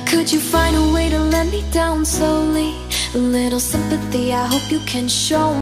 Could you find a way to let me down slowly? A little sympathy I hope you can show me.